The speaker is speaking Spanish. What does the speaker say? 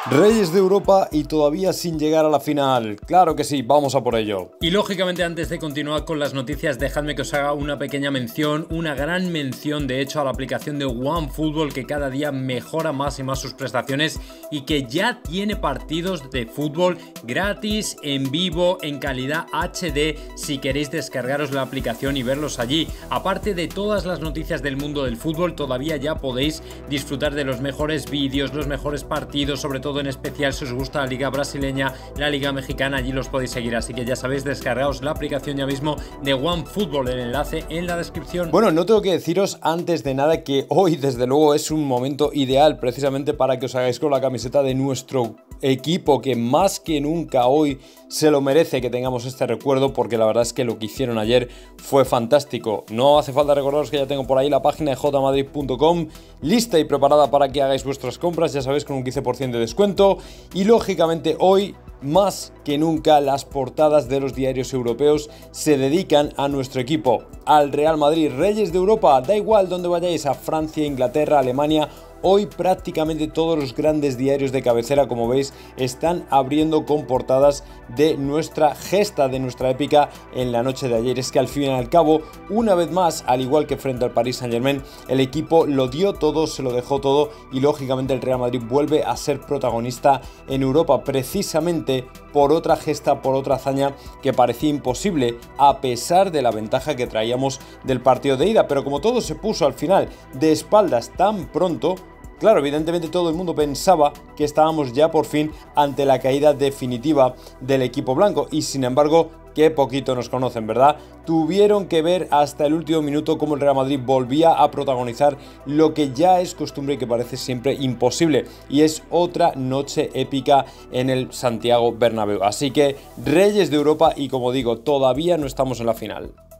Reyes de Europa y todavía sin llegar a la final. Claro que sí, vamos a por ello. Y lógicamente, antes de continuar con las noticias, dejadme que os haga una pequeña mención, una gran mención de hecho a la aplicación de OneFootball, que cada día mejora más y más sus prestaciones y que ya tiene partidos de fútbol gratis, en vivo, en calidad HD, si queréis descargaros la aplicación y verlos allí. Aparte de todas las noticias del mundo del fútbol, todavía ya podéis disfrutar de los mejores vídeos, los mejores partidos, sobre todo en especial si os gusta la liga brasileña, la liga mexicana, allí los podéis seguir. Así que ya sabéis, descargaos la aplicación ya mismo de OneFootball, el enlace en la descripción. Bueno, no tengo que deciros antes de nada que hoy desde luego es un momento ideal precisamente para que os hagáis con la camiseta de nuestro equipo, que más que nunca hoy se lo merece que tengamos este recuerdo, porque la verdad es que lo que hicieron ayer fue fantástico. No hace falta recordaros que ya tengo por ahí la página de jmadrid.com lista y preparada para que hagáis vuestras compras, ya sabéis, con un 15% de descuento. Y lógicamente hoy más que nunca las portadas de los diarios europeos se dedican a nuestro equipo, al Real Madrid, Reyes de Europa. Da igual donde vayáis, a Francia, Inglaterra, Alemania. Hoy prácticamente todos los grandes diarios de cabecera, como veis, están abriendo con portadas de nuestra gesta, de nuestra épica en la noche de ayer. Es que al fin y al cabo, una vez más, al igual que frente al Paris Saint-Germain, el equipo lo dio todo, se lo dejó todo y lógicamente el Real Madrid vuelve a ser protagonista en Europa, precisamente por otra gesta, por otra hazaña que parecía imposible a pesar de la ventaja que traíamos del partido de ida. Pero como todo se puso al final de espaldas tan pronto, claro, evidentemente todo el mundo pensaba que estábamos ya por fin ante la caída definitiva del equipo blanco y sin embargo, qué poquito nos conocen, ¿verdad? Tuvieron que ver hasta el último minuto cómo el Real Madrid volvía a protagonizar lo que ya es costumbre y que parece siempre imposible, y es otra noche épica en el Santiago Bernabéu. Así que Reyes de Europa y, como digo, todavía no estamos en la final.